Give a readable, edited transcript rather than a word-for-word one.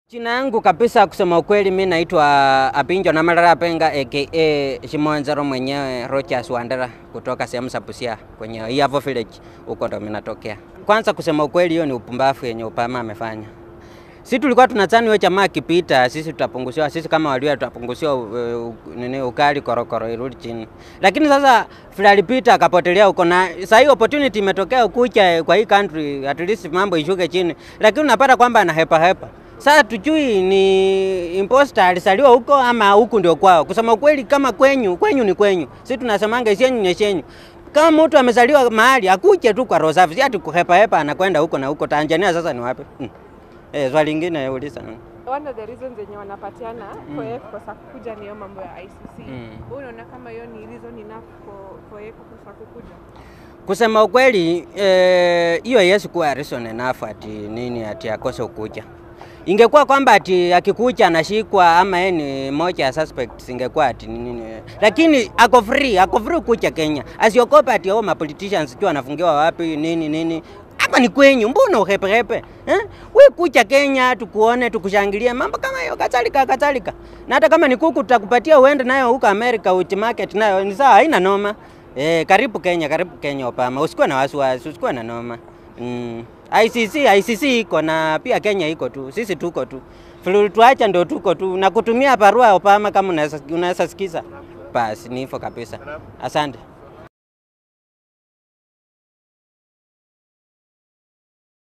Jina yangu kabisa kusema ukweli mimi naitwa Abinjo na Malala Penga aka Shimonzero mwenyewe Rogers Wandera kutoka sehemu za Busia kwenye Iavo village huko ndo mimi natokea. Kwanza kusema ukweli hiyo ni upumbavu yenye Obama amefanya. Sisi tulikuwa tunadhani wewe jamaa kipita sisi tutapunguziwa, sisi kama walio tutapunguziwa nini ukali korokoro irudi chini. Lakini sasa vile alipita akapotelea huko na sasa hiyo opportunity imetokea ukucha kwa hii country at least mambo ishuke chini. Lakini unapata kwamba ana hepa. Sasa tujui ni imposter alisaliwa huko ama huku ndio kwao. Kusema ukweli kama kwenyu ni kwenyu. Sisi tunasemanga ishenyu nyeshenyu. Kama mtu amezaliwa mahali akuje tu kwa Rosafi, si ati kuhepa anakwenda huko na huko. Tanzania sasa ni wapi? Swali lingine uliza. One of the reasons zenye wanapatiana kwa kukuja ni mambo ya ICC. Wewe unaona kama hiyo ni reason enough for kwa kukuja? Kusema ukweli hiyo Yesu kuwa reason enough ati nini ati akose ukuja. Ingekuwa kwamba ati akikuja anashikwa ama yeye ni moja ya suspects ingekuwa ati nini. Lakini ako free kuja Kenya. Asiokopa ati ma politicians sio anafungiwa wapi nini. Hapa ni kwenyu, mbona uhepe? Wewe kuja Kenya tukuone tukushangilie mambo kama hiyo kadhalika. Na hata kama ni kuku tutakupatia uende nayo huko America wheat market nayo ni sawa, haina noma. Karibu Kenya Obama. Usikuwe na wasiwasi, usikuwe na noma. ICC iko na pia Kenya iko tu. Sisi tuko tu. Tuacha ndio tuko tu na kutumia barua Obama kama unaweza sikiza. Basi ni hivyo kabisa. Asante.